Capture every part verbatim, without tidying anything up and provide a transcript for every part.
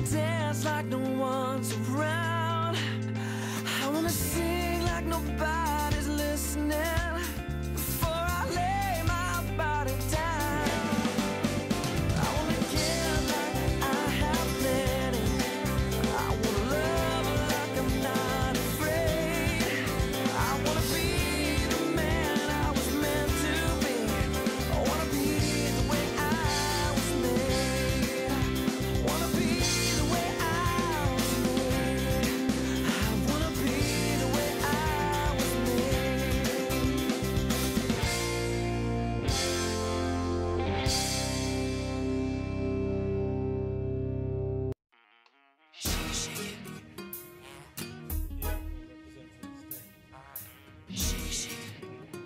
dance like no one's around. I wanna sing like nobody's listening before I lay my body down. I wanna give like I have plenty. I wanna love like I'm not afraid. I wanna be the man I was meant to be. I wanna be the way I was made. Wanna be the way I was made. I wanna be the way I was made. Shake, shake it. Shake, shake it.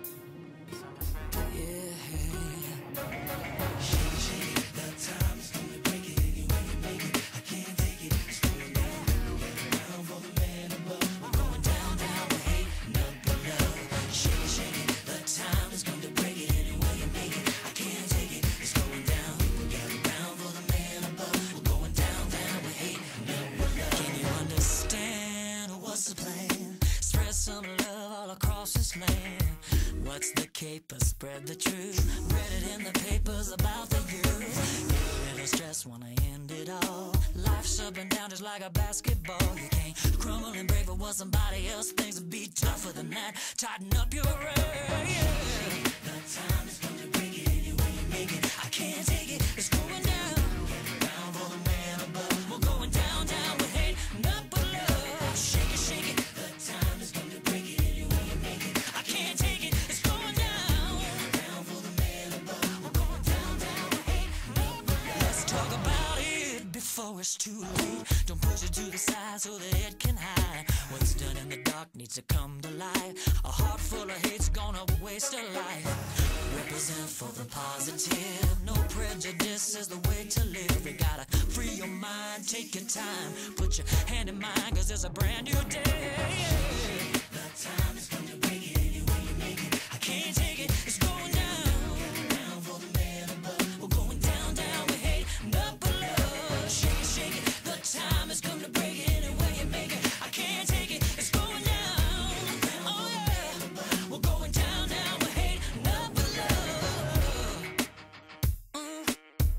Yeah. Shake, shake it. The time's gonna break it anyway you make it. I can't take it. It's going down. Get down for the man above. We're going down, down with hate, not with love. Shake it, shake it. The time is gonna break it anyway you make it. I can't take it. It's going down. Gather round for the man above. We're going down, down with hate, not with love. Can you understand what's the plan? Spread some love all across this land. What's the caper? Spread the truth. Read it in the papers about the youth. Get rid of stress, wanna end it all. Life's up and down just like a basketball. You can't crumble and break for what somebody else thinks would be tougher than that. Tighten up your rein. Yeah. The time is gonna break it anyway you make it. I can't take it. It's going down. Down for the man above. We're going down, down with hate, not with love. Shake it, shake it. The time is gonna break it anyway you make it. I can't take it. It's going down. Down for the man above. We're going down, down with hate, not with love. Let's talk about it before it's too late. Don't push it to the side so that it can hide. What's done in the dark needs to come to light. A heart full of hate's gonna waste a life. Represent for the positive. No prejudice is the way to live. You gotta free your mind, take your time. Put your hand in mine, cause it's a brand new day. The time is gonna break it anyway you make it. I can't take it, it's going down. Down for the man above. We're going down, down with hate, not with love. Shake it, shake it. The time is gonna break it anyway you make it. I can't take it, it's going down. Oh yeah. We're going down, down with hate, not with love. Mm.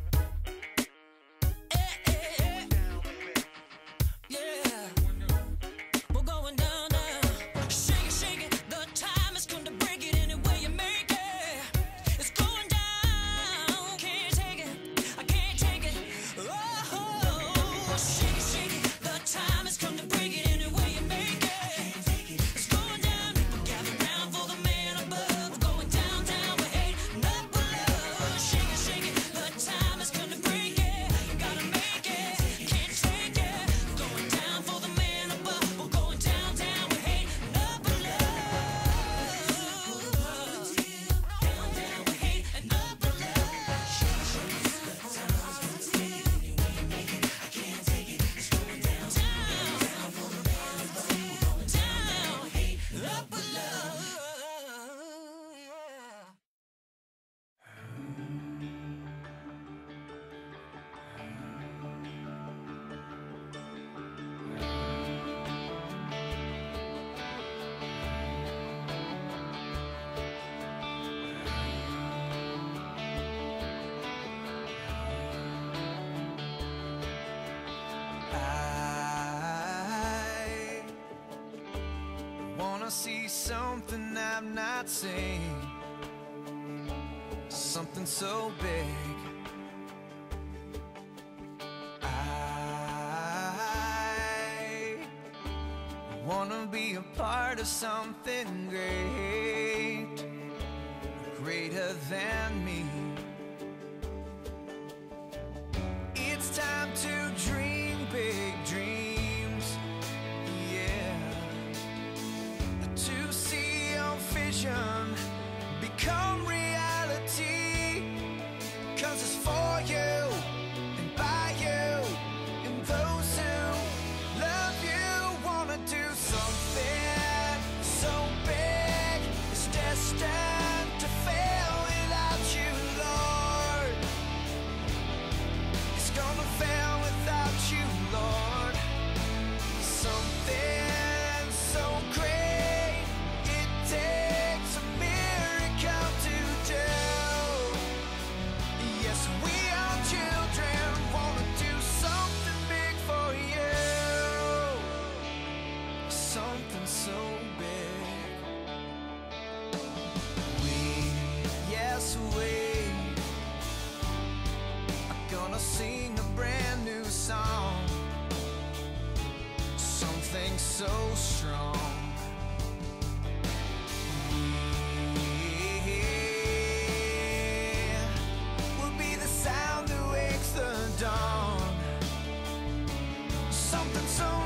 Eh, eh, eh. Yeah. We're going down, down. Shake it, shake it. The time is gonna break it anyway you make it. It's going down. Can't take it. I can't take it. Oh, shake it, shake it. The time is gonna break it anyway you make it. I can't take it. It's going down. People gather round for the man above. We're going down, down with hate, not with love. Shake it, shake it. The time is gonna break it. Gotta make it. Can't take it. Going down for the man above. We're going down, down with hate, not with love. Down, down with hate, and not with love. Shake it, shake it. The time is gonna break it anyway you make it. I can't take it. It's going down, down, down for the man above. We're going down, down with hate, not with love. Yeah. I wanna see something I'm not seeing. Something so big. I wanna be a part of something great, greater than me. It's time to dream big dreams, yeah. To see your vision become reality. Cause it's for you and by you and those who love you. Wanna do something so big, it's destined to fail without you, Lord. gonna sing a brand new song, something so strong. We'll be the sound that wakes the dawn, something so